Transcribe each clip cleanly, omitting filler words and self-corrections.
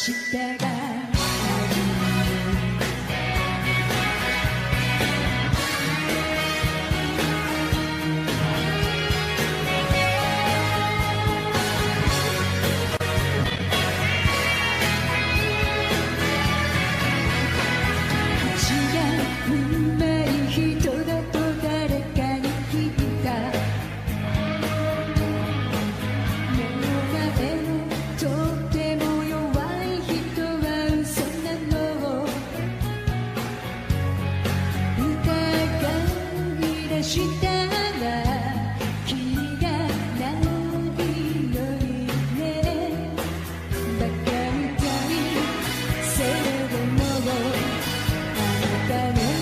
したが運命人だと誰かに聞いた目の前のとっても弱い人は嘘なのを疑い出したら気がないよりねバカみたいそれでもあなたの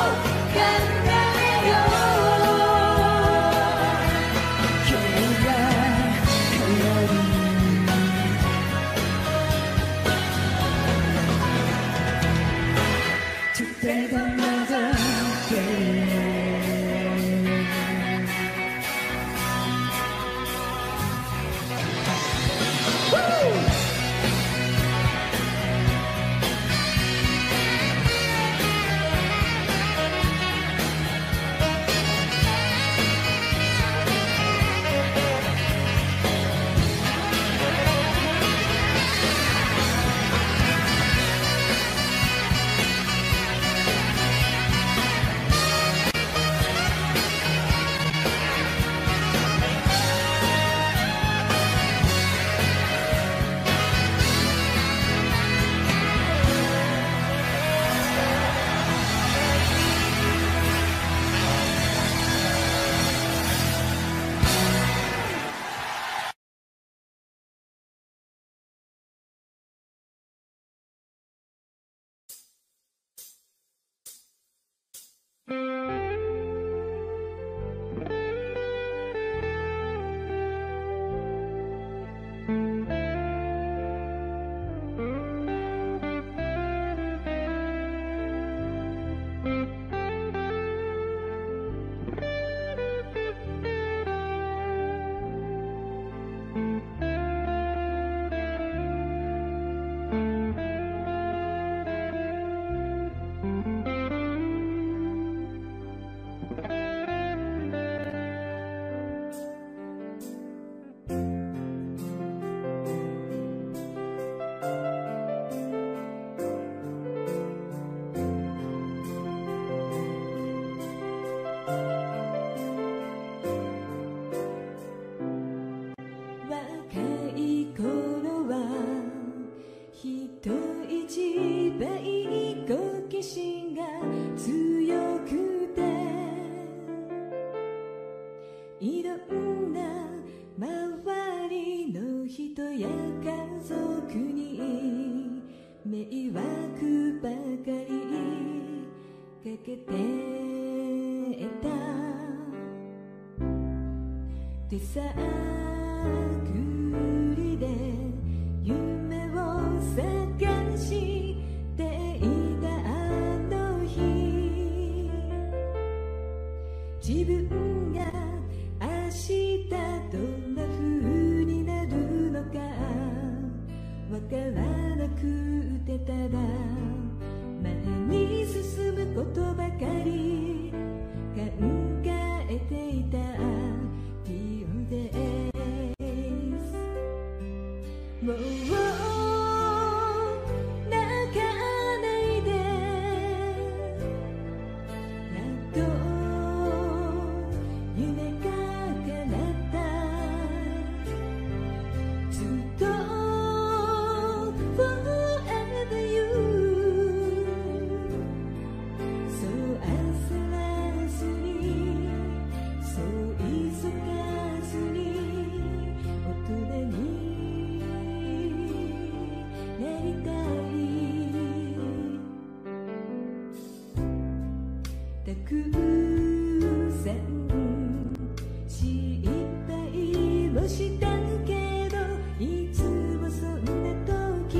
今日はくりで夢を探していたあの日、自分が明日どんな風になるのかわからなくて、ただ前に進むことばかり考えていた Few days。 もう泣かないで、やっと夢が叶った。ずっと Forever you。 そう焦らずに、そう急がずに、大人になりたい。たくさん失敗もしたけど、いつもそんな時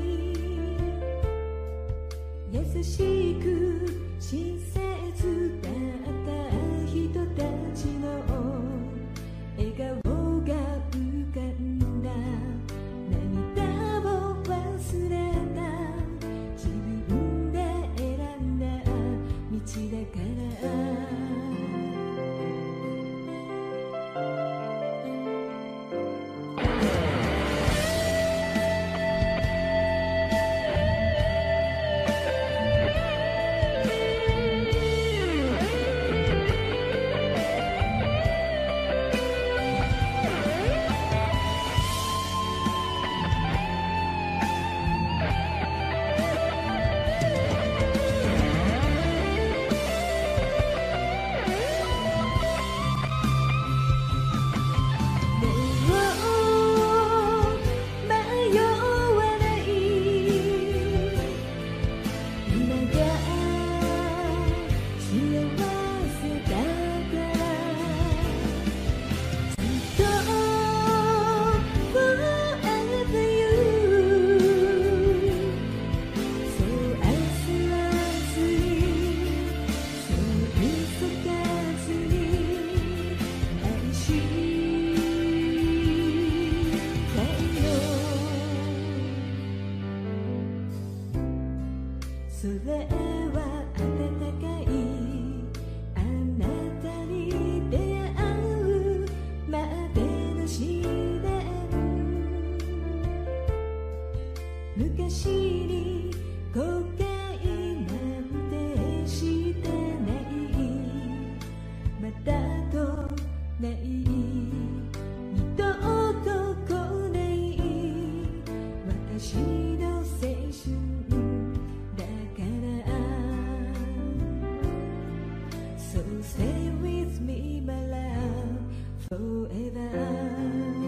優しく親切だった人たちの笑顔が浮かんだ。涙を忘れた、自分で選んだ道だから。それは温かいあなたに出会うまでの試練。昔に後悔なんてしてない、またとない、二度と来ない私の青春だから。 So stay with me my love forever.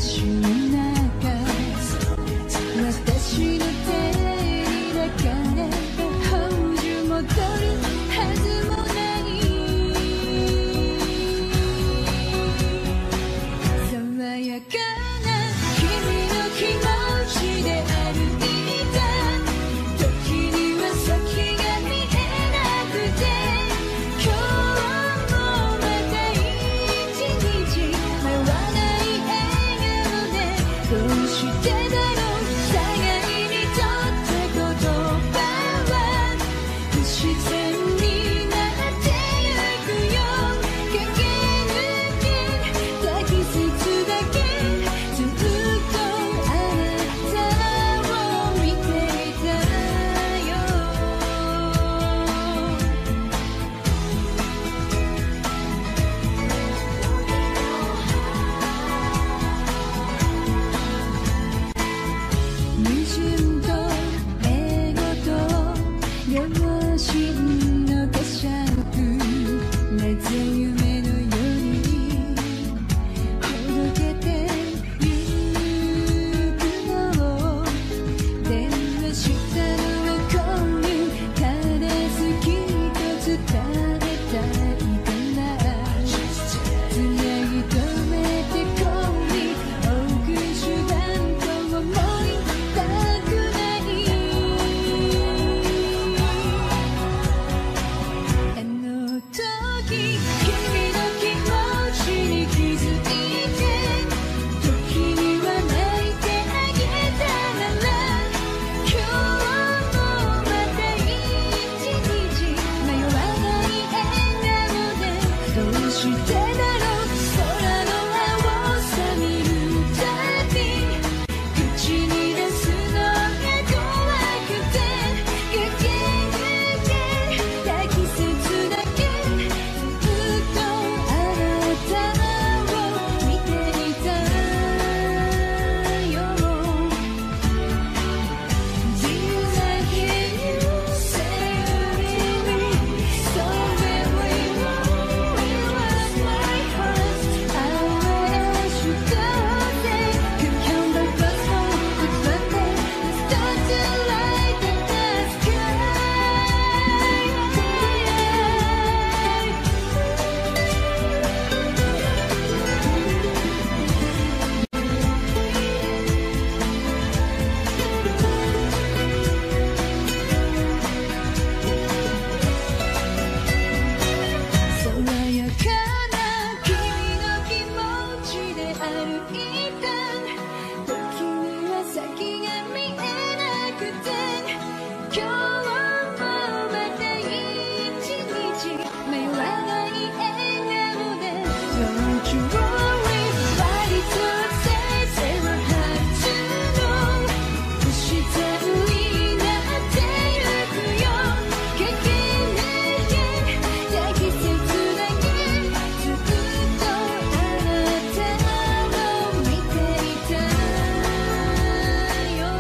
私の中私の手に抱かれ宝珠戻るはずもない爽やかな君の気持ちで歩いた時には先が見えなくて今日もまた一日迷わない笑顔でどうしてだろう互いにとって言葉は不自然になってゆくよ駆け抜けた季節だけずっとあなたを見ていたよ矛盾と英語と両親の他者なぜ夢のようにほどけてゆくの電話したのはこういうただ好きと伝えたいからつなぎ止めてこい置く手段と思いたくないあの時君の気持ちに気づいて時には泣いてあげたなら今日もまた一日迷わない笑顔でどうしてだろう空の青さ見るたび口に出すのが怖くて駆け抜けた季節だけずっとあなたを見ていたよ Do you like it? You say you need me so very well. You are my heart. I should go there. Could come back but home. It's not there. Start to light the sky. 爽やかな君の気持ちで歩いた時には先が見えなくて今日もまた一日迷わない笑顔で Don't you worry what it would say say what have to know 不自然になってゆくよ駆け抜けた季節だけずっとあなたを見ていたよ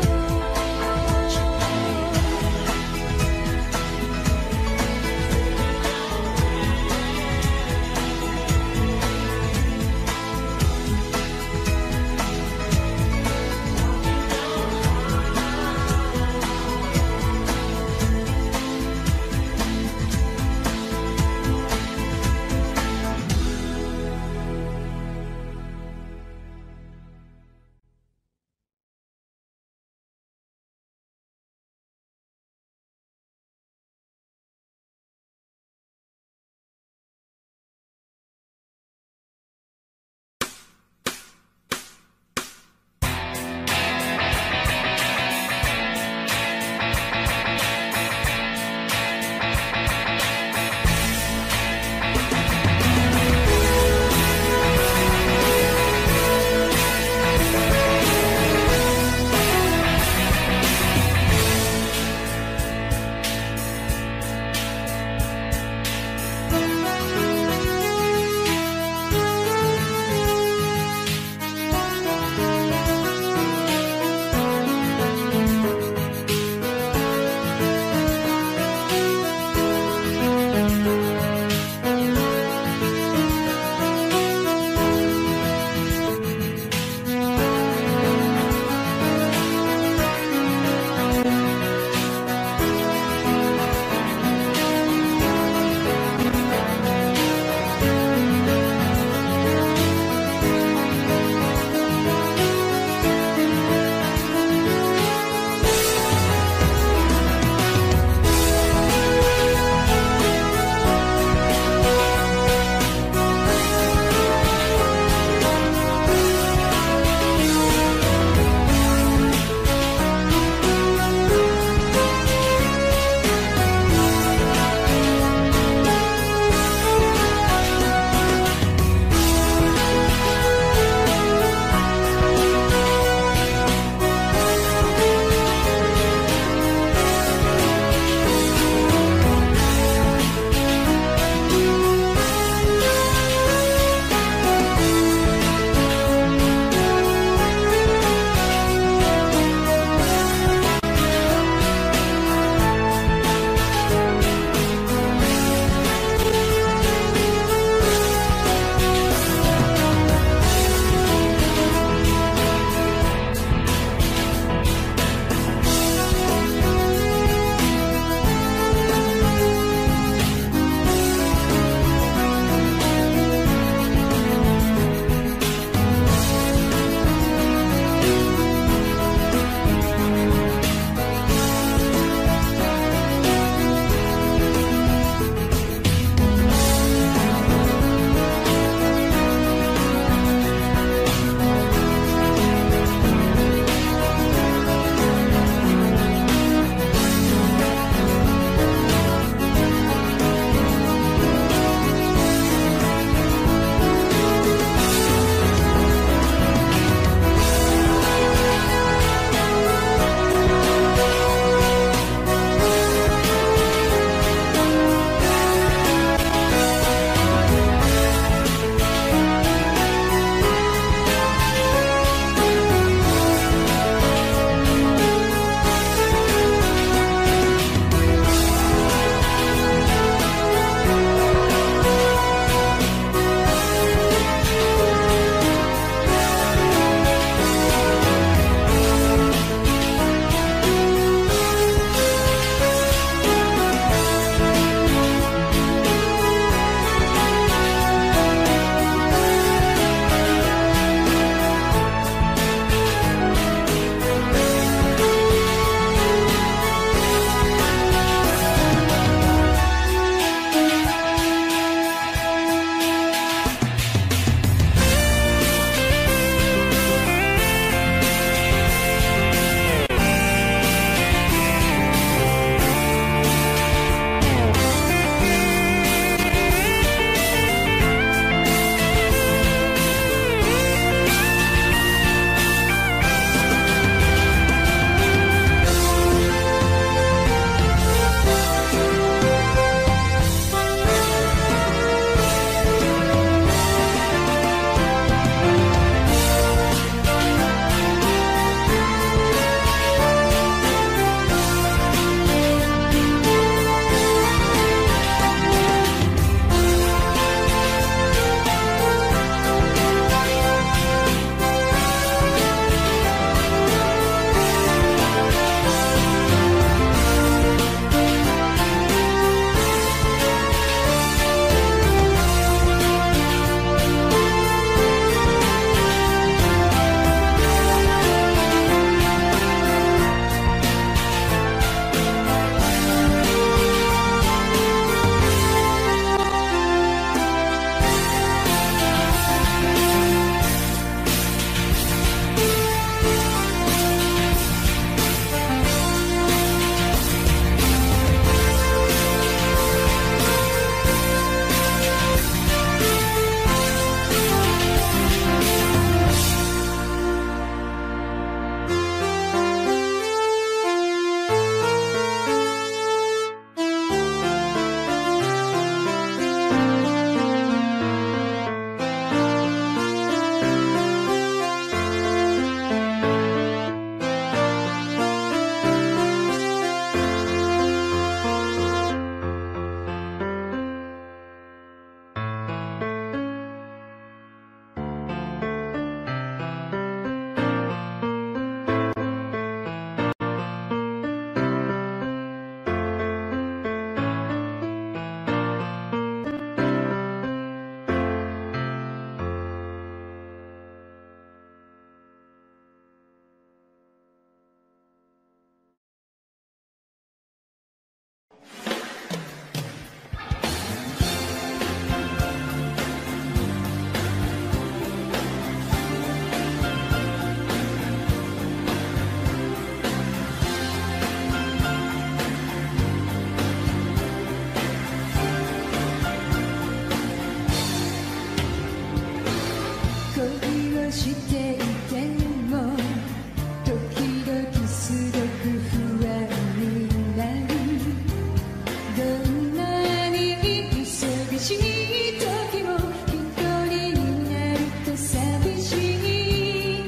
していても時々すごく不安になる。どんなに忙しい時も一人になると寂しい。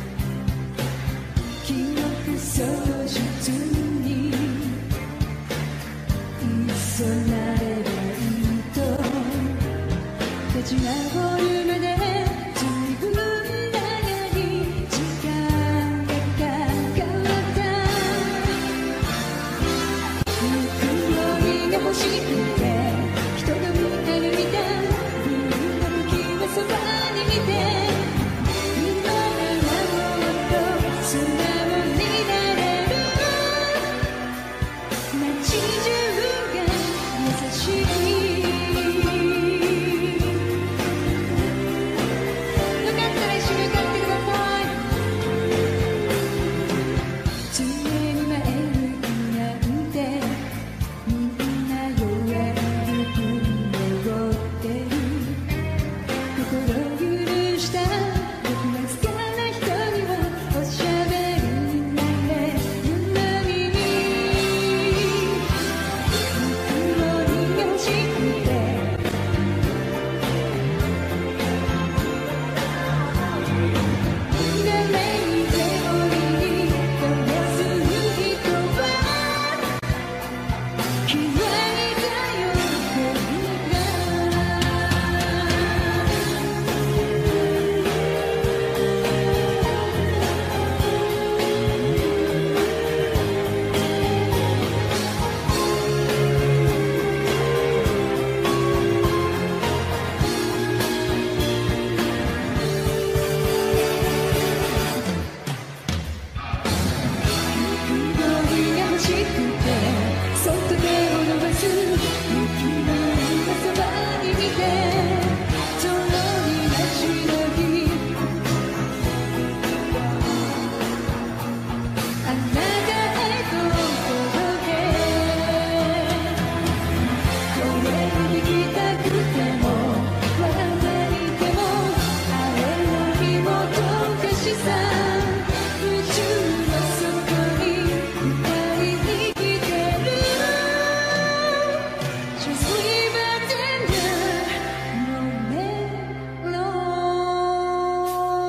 記憶喪失に急がればいいと立ち直るまで随分長い時間がかかった。ぬくもりが欲しくて人が見歩いた不運な時はそばにいて、今ならもっと素直になれる。街中が優しい。よかったら一緒に歌ってください。常に前向きなんてみんな弱い部分を負ってる。心を許した僕が好きな人にはおしゃべりになれるのに、ぬくもりが欲しくて誰に手を握り飛ばす人は嫌いだよ僕が。ぬくもりが欲しくてそっと手を伸ばす。ぬくもりがそばにいて遠い街の日、あなたへと届け。声に聞きたくても笑っていてもあれの日もどかしさ宇宙の底に二人生きてる。 Just leave a tender moment alone.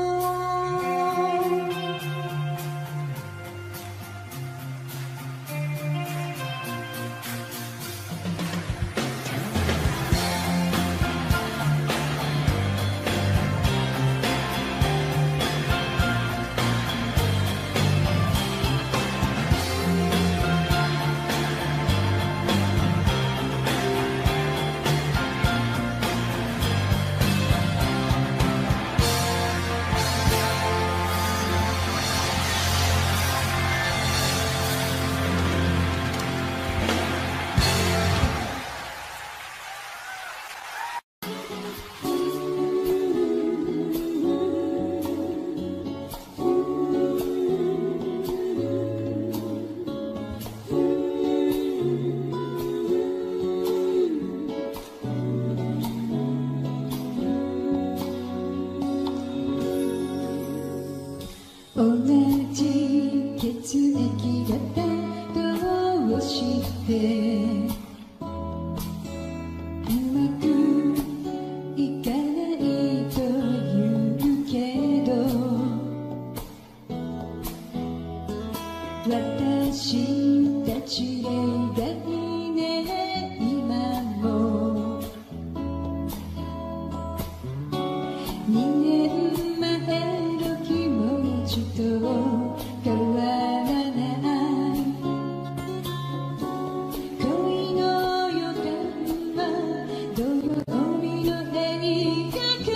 同じ血液型どうしてうまくいかないと言うけど、私たちでいがいね今も。2年前の気持ちと変わらない恋の予感は土曜日の映画館。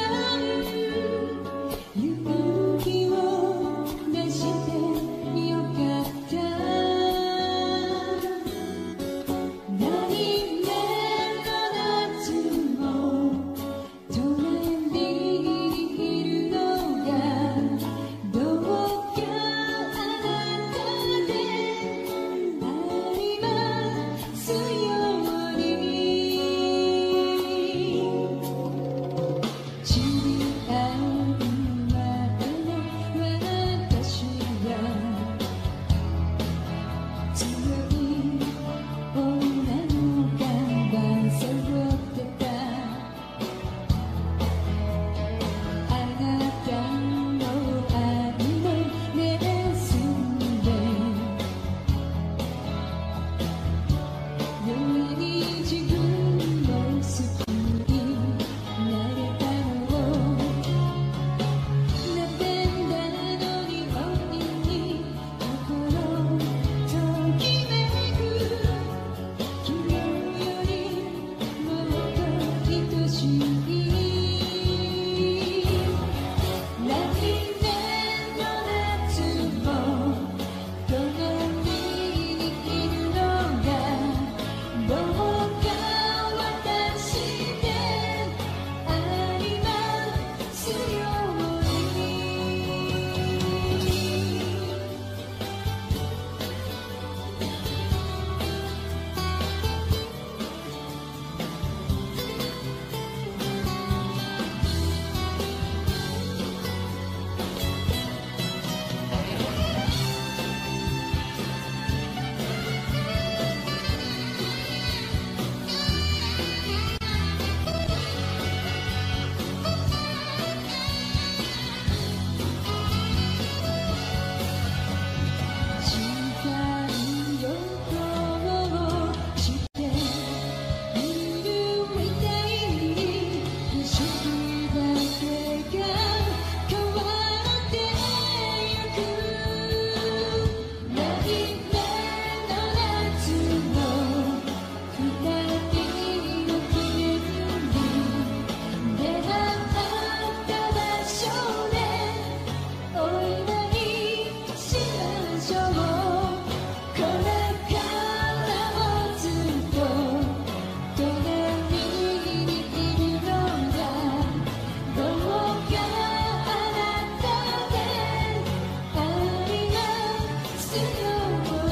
勇気を出してよかった。何年の夏も隣に変わってゆく来年の夏の二人の記念日出会った場所でお祝いしましょうこれからもずっと隣にいるのだどうかあなたで愛が強い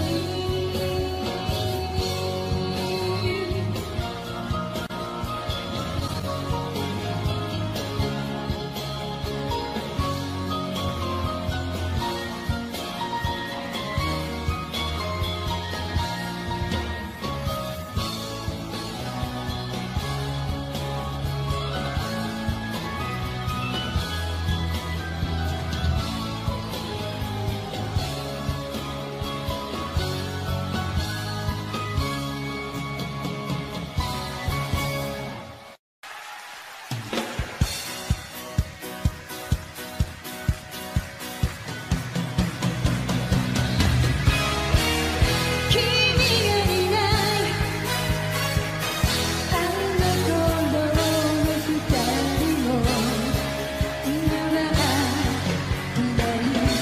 君がいないあの頃の二人も今はいない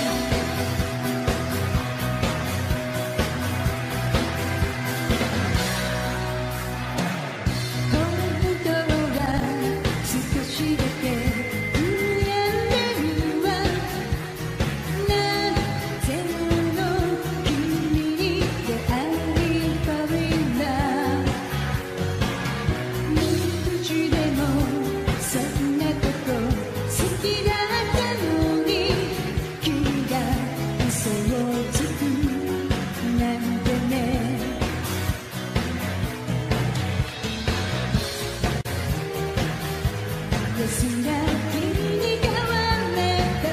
本当は少しだけ悩んでるわなぜの君に出会いたいな無口でもそんなこと好きだったのに君が嘘をつくなんてね安らぎに変わった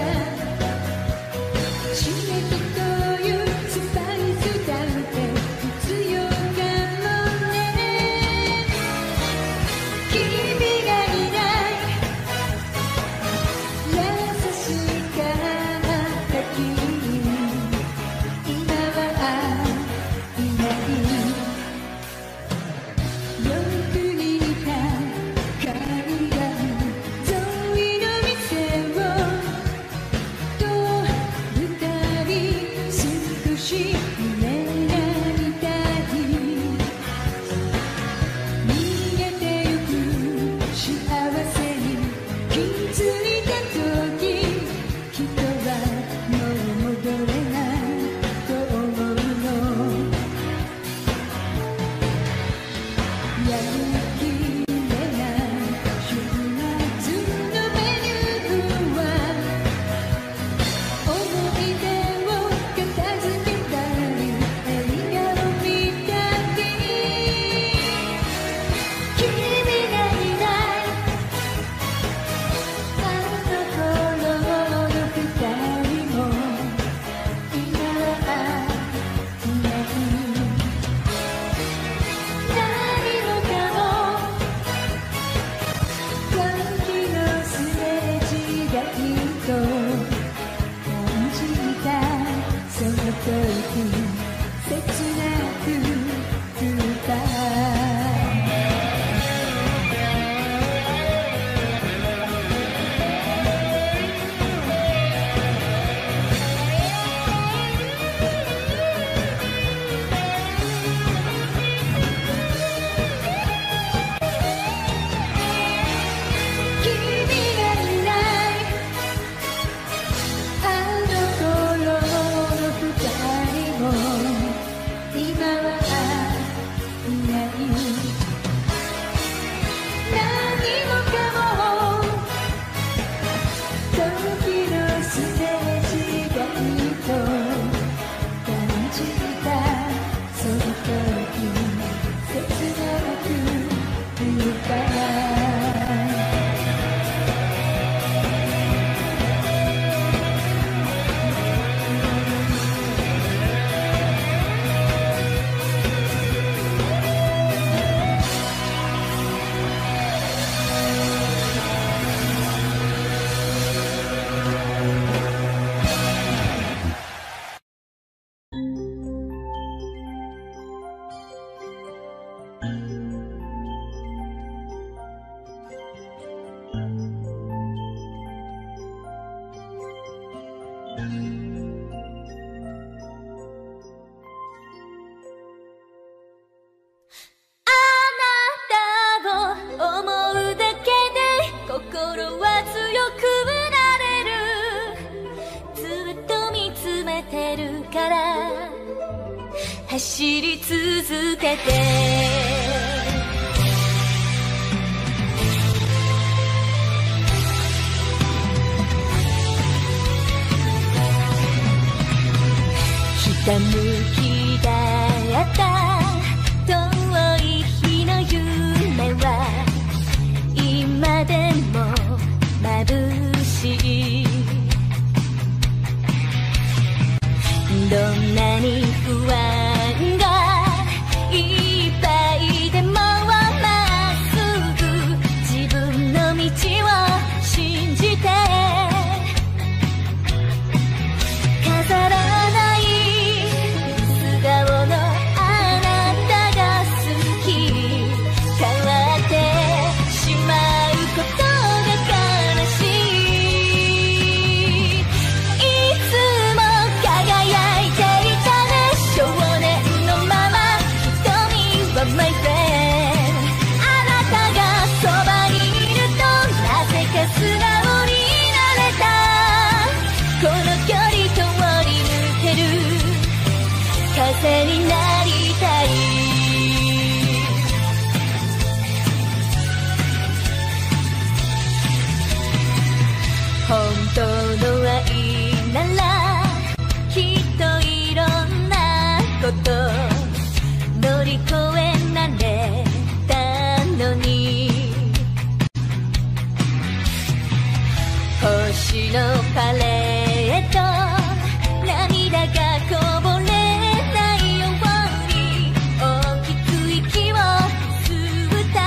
チメトというスパイスだって必要かもね君がいない優しかった君今はいないよく似た海岸沿いの店をと二人走り続けてひたむきだった遠い日の夢は今でも眩しいどんなに不安がいっぱいでもまっすぐ自分の道を信じて飾らない素顔のあなたが好き変わってしまうことが悲しいいつも輝いていたね少年のまま瞳は My friend あなたがそばにいるとなぜか素直になれたこの距離通り抜ける風になりたい本当の愛ならきっといろんなこと乗り越えられたのに星のパレード涙がこぼれないように大きく息を吸った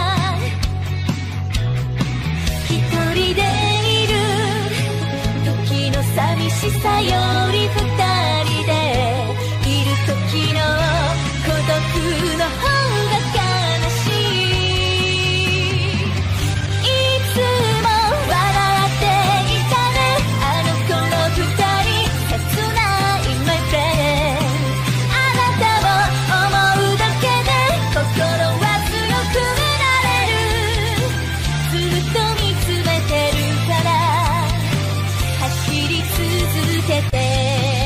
一人でいる時の寂しさより二人でいる時の孤独の方が悲しいいつも笑っていたねあの頃二人切ない My friend あなたを思うだけで心は強くなれるずっと見つめてるから走り続けて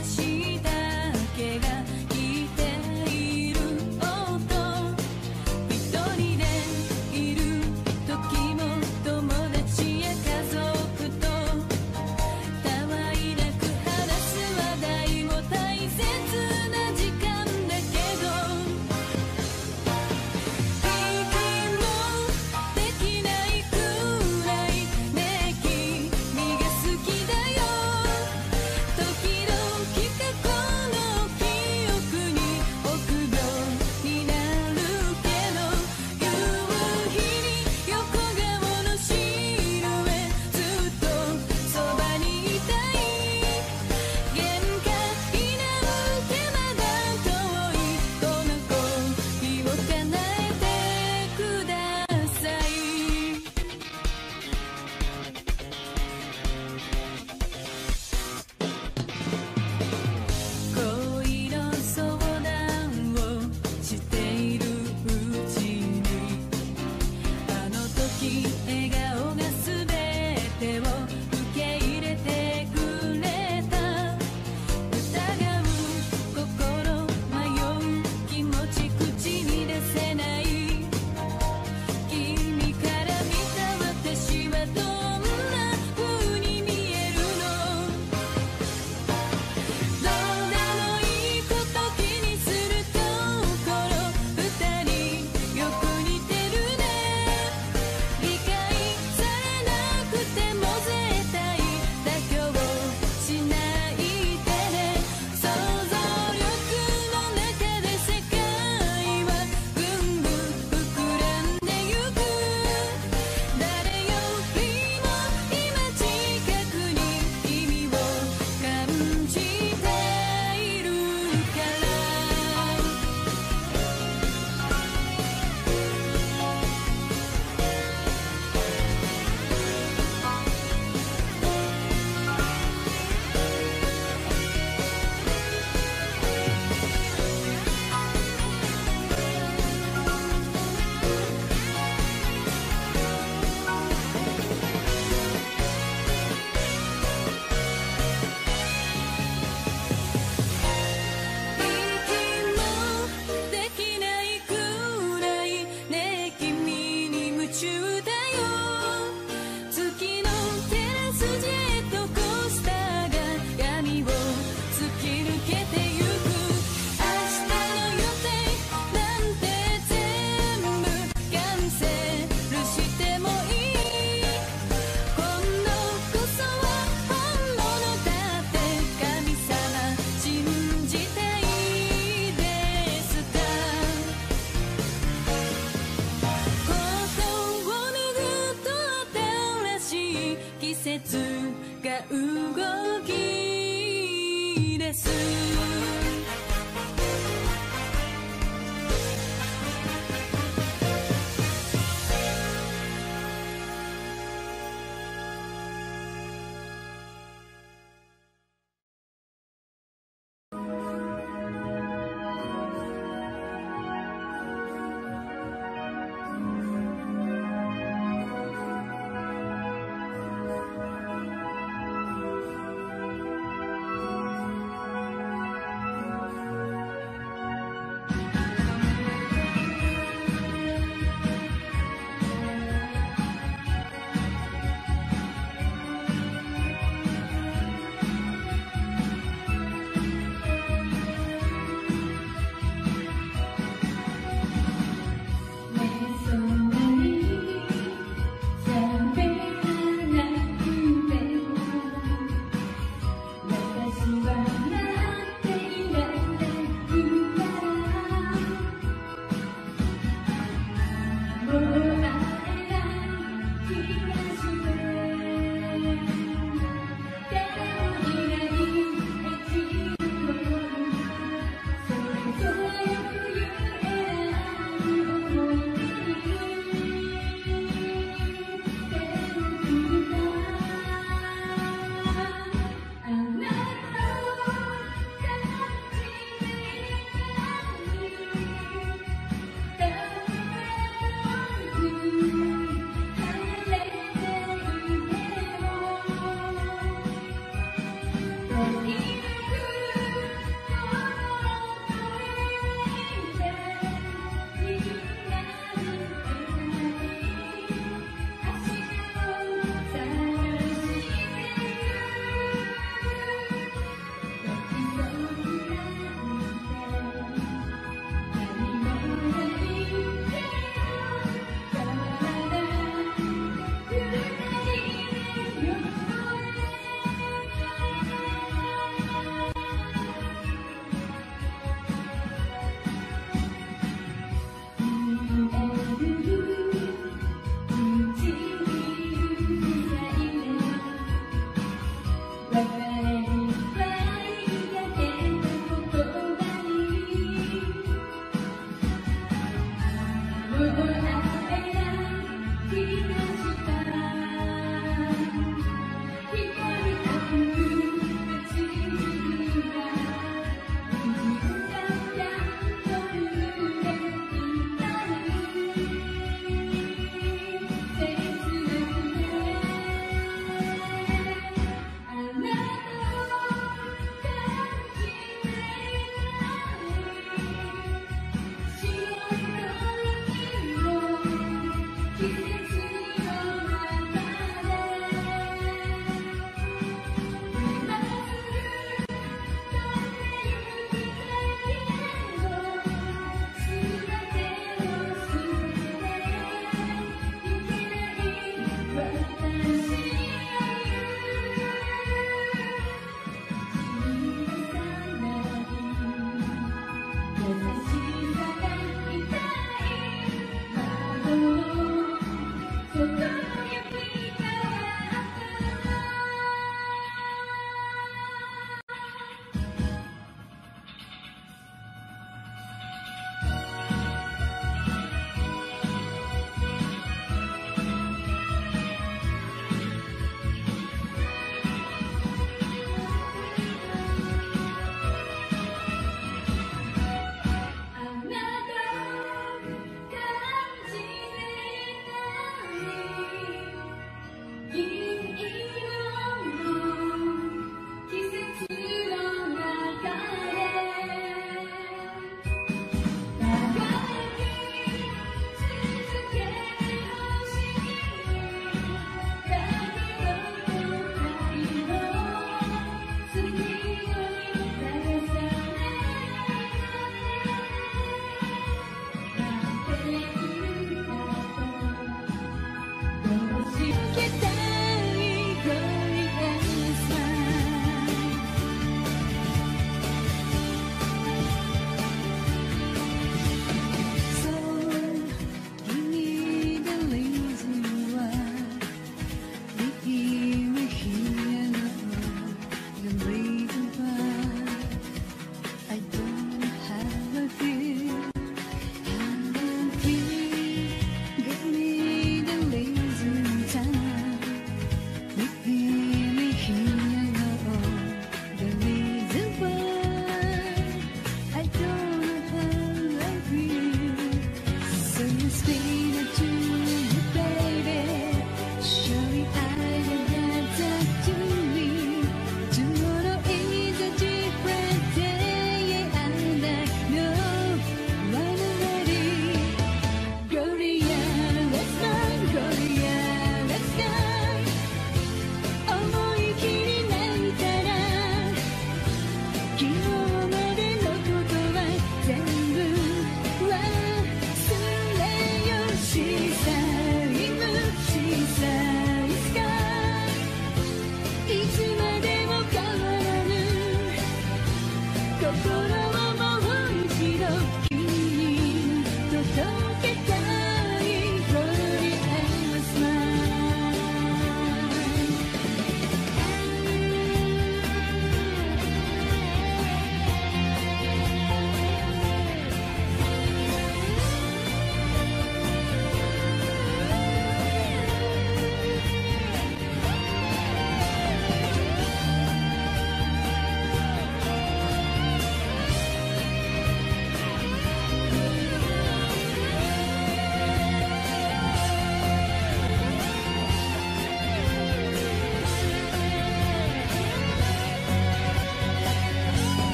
しい